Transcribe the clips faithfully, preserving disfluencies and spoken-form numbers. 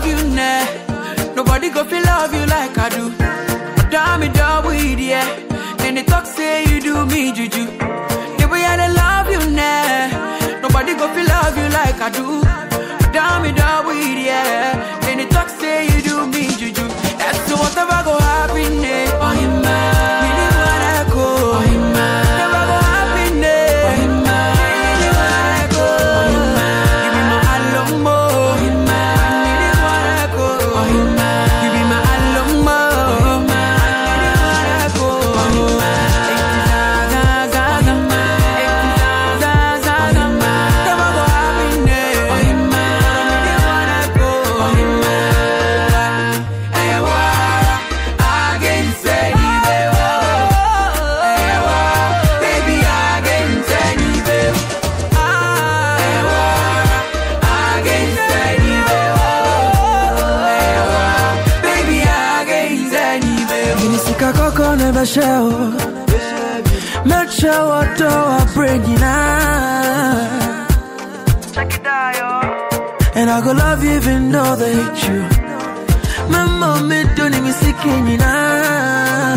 love you now. Nobody go feel love you like I do. Damn it, dog with yeah. Then they talk say you do me juju. The way I love you now. Nobody go feel love you like I do. Damn it, dog with yeah. Then they talk say you do me juju. That's whatever go happen eh. Oh him man, me need wanna go. Oh him man, never go happen eh. Oh him man, me need wanna go. Oh him man, give me my alumbo. Oh him man, me need wanna go. Oh him man, give me my alumbo. Oh him man, me need wanna go. Oh him man, za za za za za za za, never go happen eh. Oh him man, me need wanna go. Oh him man, eh wa, again say ni be wa, eh wa, baby again say ni be wa, eh wa, again say ni be wa, eh wa, baby again say ni be wa. Kinisika koko never show. Make sure what do I bring you now. Check it out, yo. And I go love you even though they hate you. My mommy don't even see you now.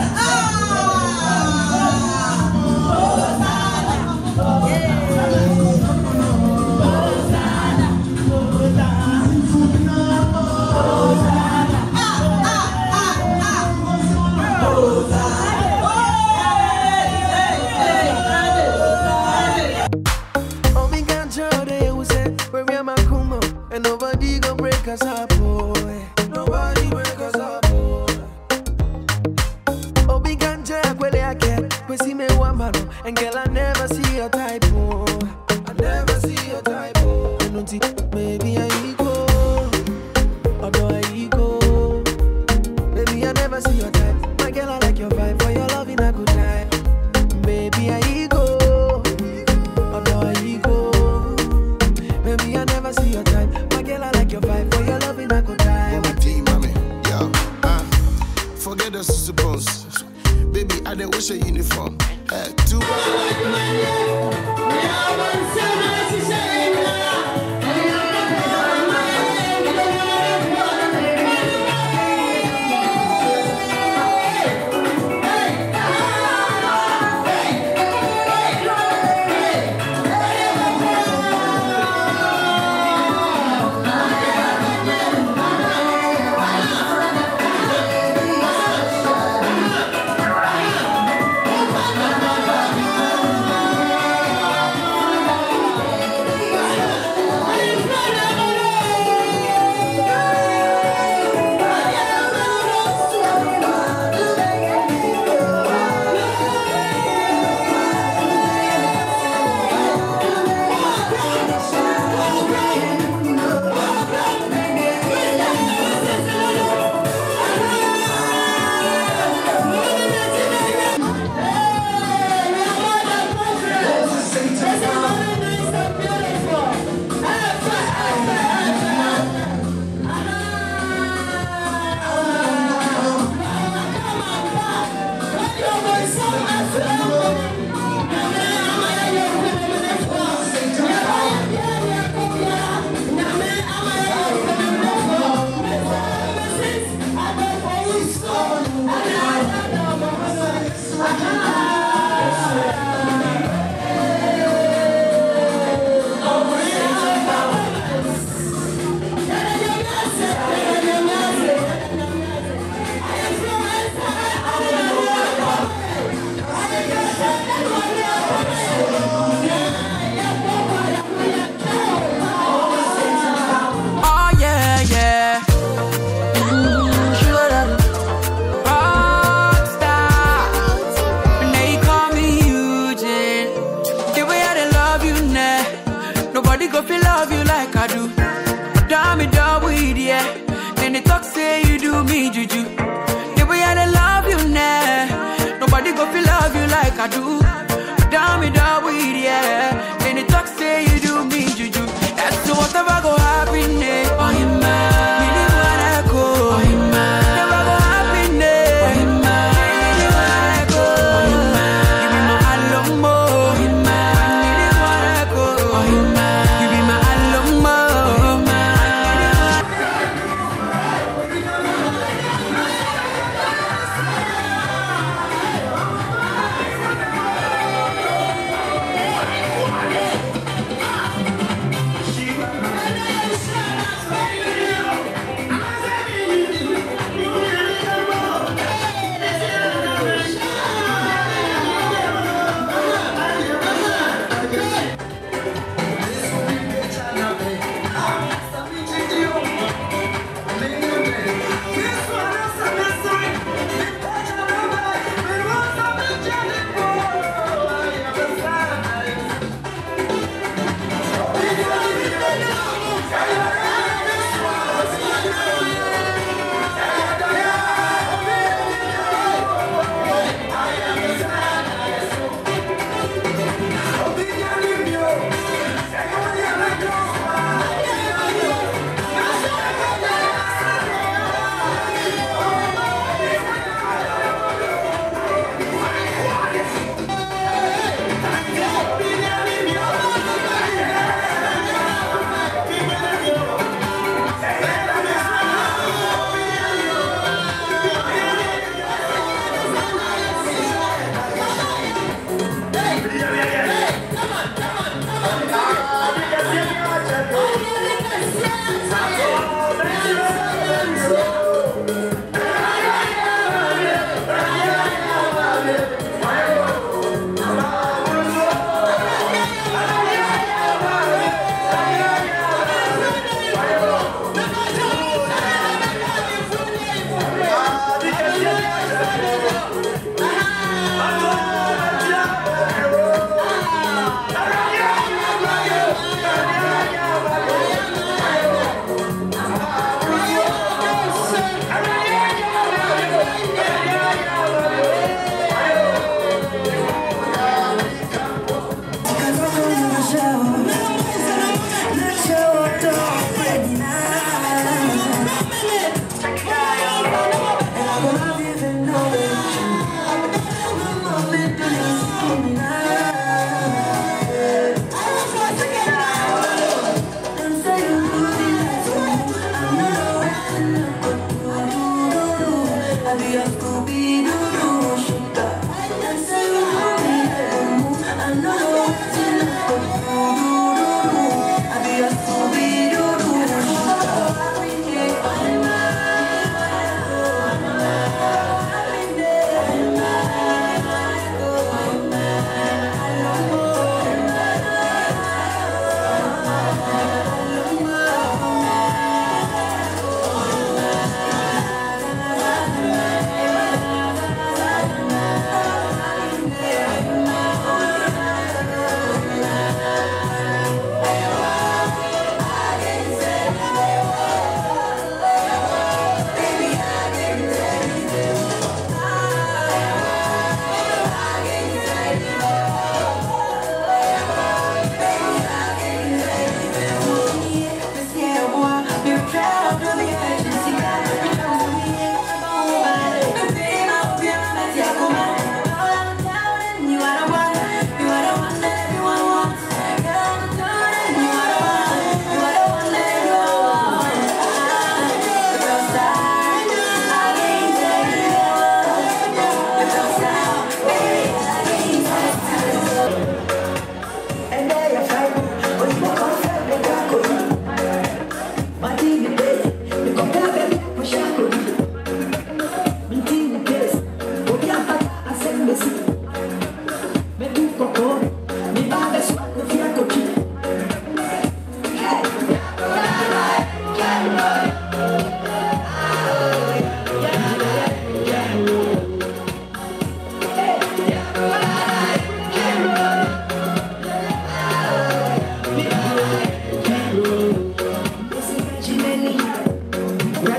Oh, me can't show they who say, where we are my kumo, and nobody gon' break us up, boy. Nobody break us up, boy. Oh, me can't check where I get, we see me one man, and girl, I never see your type, oh. I never see your type, oh. I don't think maybe I ego, although I ego. Baby, I never see your type. My girl, I like your vibe, for your love in a good time. Baby, I ego. Although I ego. Baby, I never see your type. My girl, I like your vibe, for your love in a good time. My team, mommy, yo, uh, forget the suppose. Baby, I don't wish a uniform. Uh, two.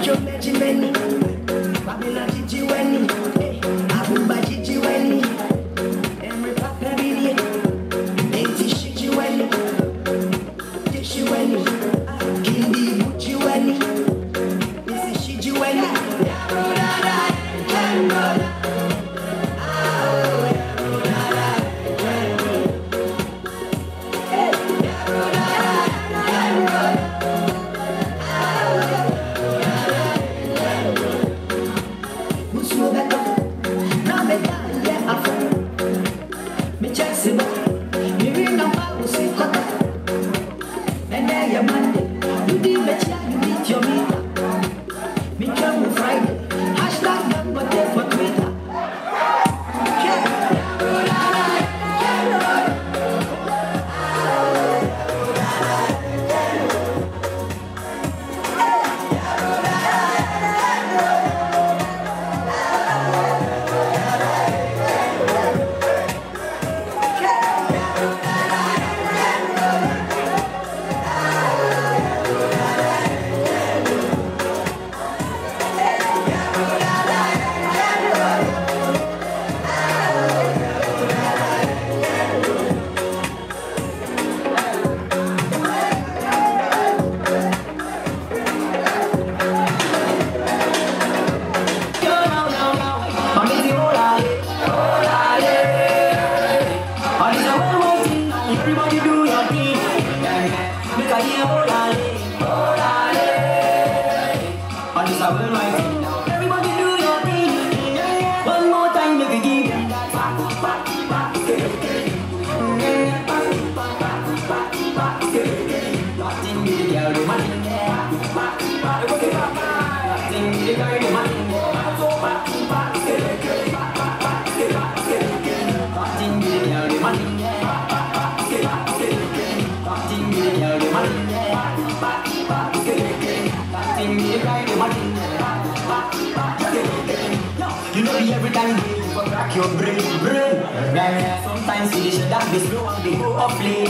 You know me every time you for crack your brain, brain. Sometimes you should have this slow and they go off late.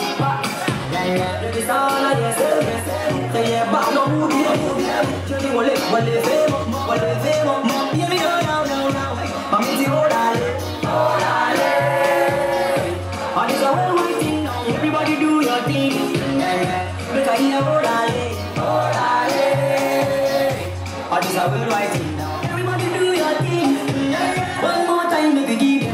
This is all I say. Say yeah, but no move here, move here. Children will live, will live, will live, will live. Hear me now, now, now, now. I'm in the old alley, old alley. And it's a well-working thing now. Everybody do your thing. Make I hear old alley, old alley. And it's a well-working thing now. Everybody do your thing. One more time, make it give.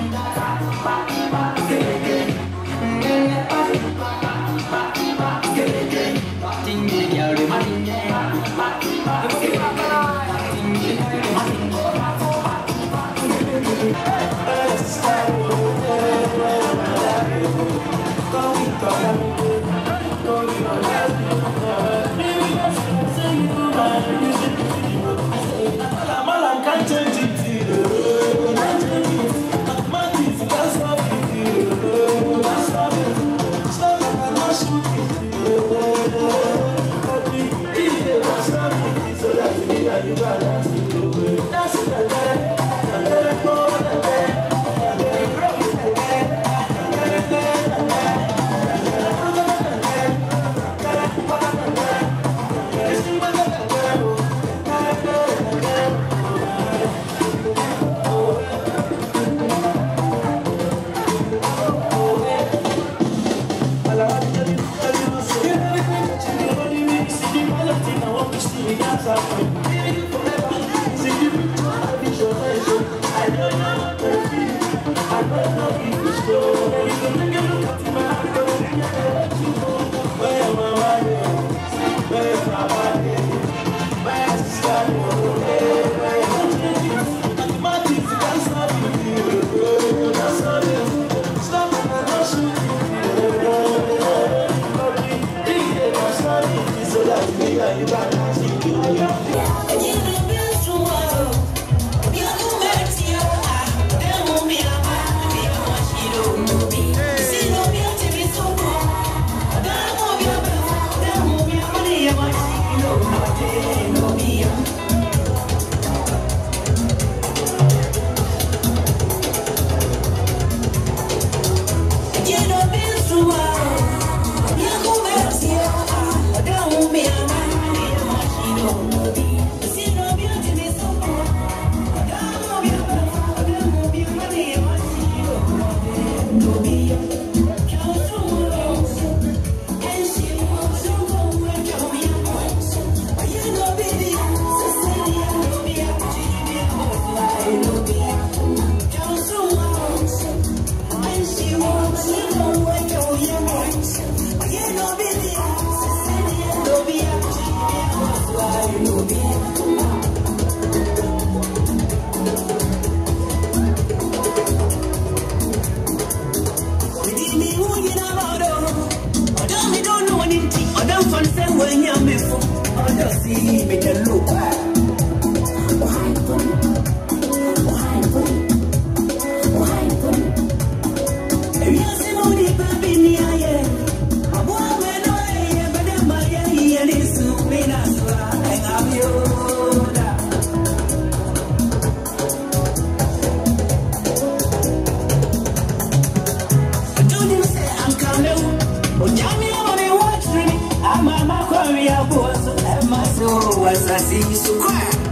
So that me and you got to see you. baby, make a look back. I'm a Macaria, boss, and my soul was a sea so quiet.